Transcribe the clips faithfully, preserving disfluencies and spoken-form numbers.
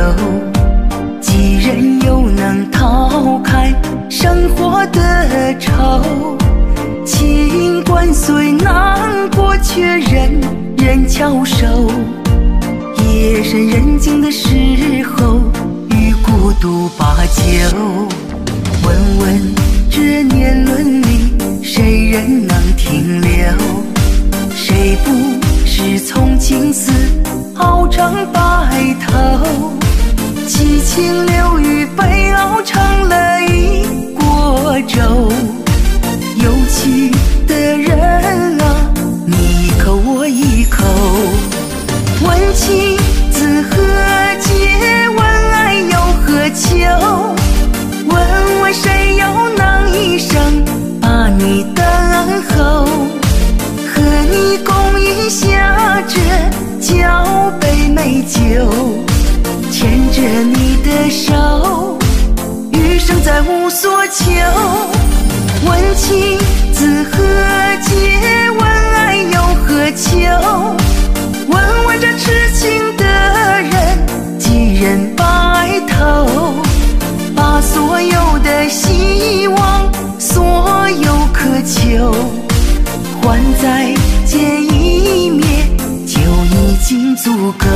几人又能逃开生活的愁？情关虽难过，却人人翘首。夜深人静的时候，与孤独把酒。问问这年轮里，谁人能停留？谁不是从青丝熬成白头？七情六欲被熬成了一锅粥。有趣的人啊，你一口我一口。问妻子何解？问爱又何求？问问谁又能一生把你等候？和你共饮下这交杯美酒，牵着你的手，余生再无所求。问妻子何解？问爱又何求？问问这痴情的人，几人白头？把所有的希望，所有渴求，换再见一面，就已经足够。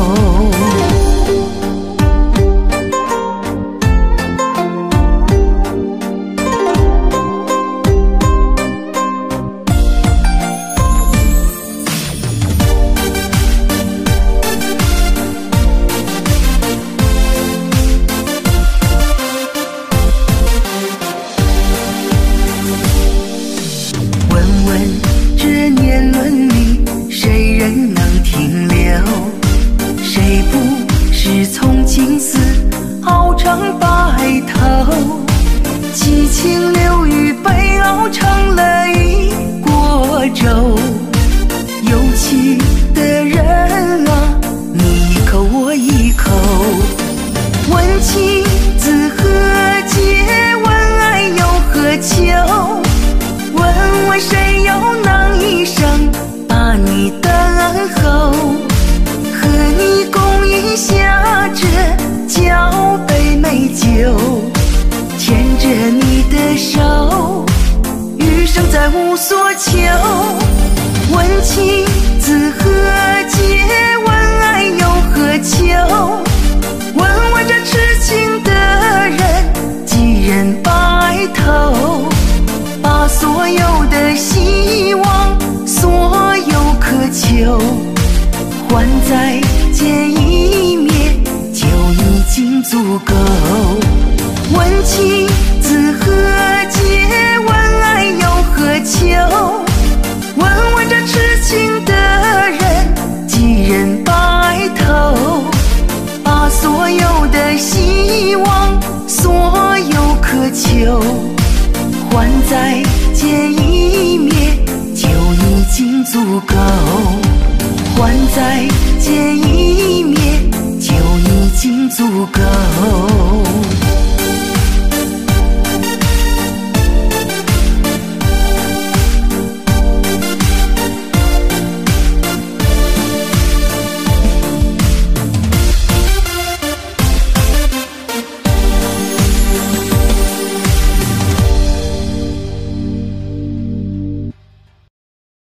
这年轮里，谁人能停留？谁不是从青丝熬成白头？七情六欲被熬成了一锅粥。有趣的人啊，你一口我一口。问妻子何解？问爱又何求？问问谁又能一生把你等候？和你共饮下这交杯美酒，牵着你的手，余生再无所求。问妻子何解？问爱又何求？问问这痴情的人，几人白头？把所有的希望，所有渴求，换再见一面，就已经足够。问妻子何解？问爱又何求？问问这痴情的人，几人白头？把所有的希望，所有渴求，换再见一面，就已经足够。换再见一面，就已经足够。